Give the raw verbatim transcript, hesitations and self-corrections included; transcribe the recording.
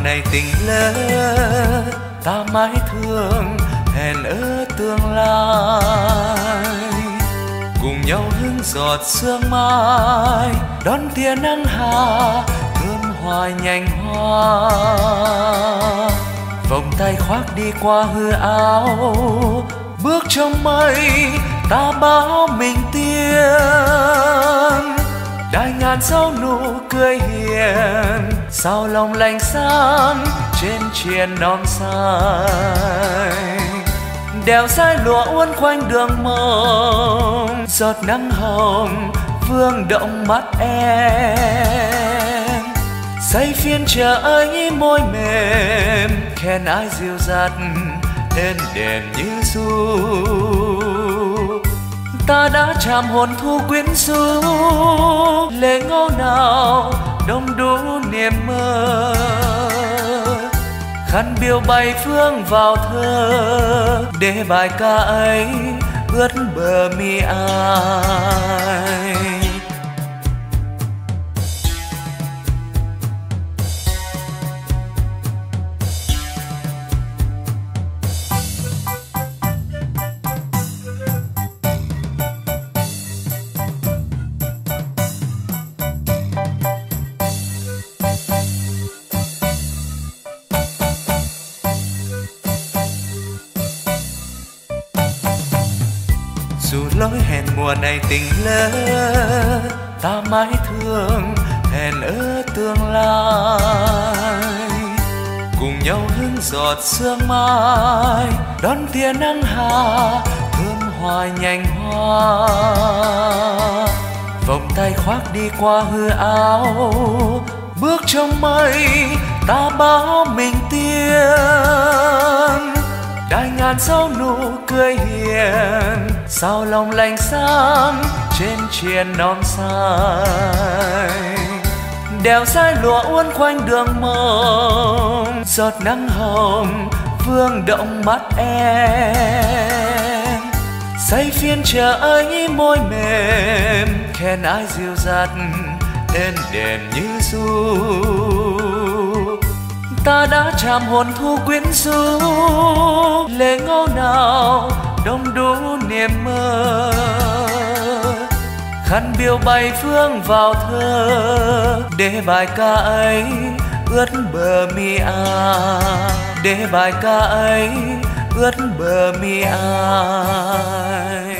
này tình lỡ ta mãi thương hẹn ở tương lai, cùng nhau hứng giọt sương mai đón tia nắng hạ thơm hoa nhành hoa. Vòng tay khoác đi qua hư áo, bước trong mây ta báo mình tiên. Đài ngàn dấu nụ cười hiền, sao lòng lành sáng trên triền non xanh. Đèo dải lụa uốn quanh đường mộng, giọt nắng hồng vương động mắt em. Say phiên chờ ấy môi mềm, khen ai dịu dắt lên đèn như du. Ta đã chạm hồn thu quyến rũ, lệ ngô nào đông đủ niềm mơ. Khăn biêu bay phương vào thơ, để bài ca ấy ướt bờ mi ai. Dù lối hẹn mùa này tình lỡ ta mãi thương hẹn ở tương lai, cùng nhau hứng giọt sương mai đón tia nắng hạ thơm hoa nhành hoa. Vòng tay khoác đi qua hư áo, bước trong mây ta báo mình tiên. Đài ngàn dấu nụ cười hiền, sao lòng lành sáng trên triền non xanh. Đèo dải lụa uốn quanh đường mộng, giọt nắng hồng vương động mắt em. Say phiên chờ ấy môi mềm, khen ai dịu dắt lên đèn như du. Ta đã chạm hồn thu quyến rũ, lệ ngô nào đông đủ niềm mơ. Khăn biêu bay phương vào thơ, để bài ca ấy ướt bờ mi ai. Để bài ca ấy ướt bờ mi ai.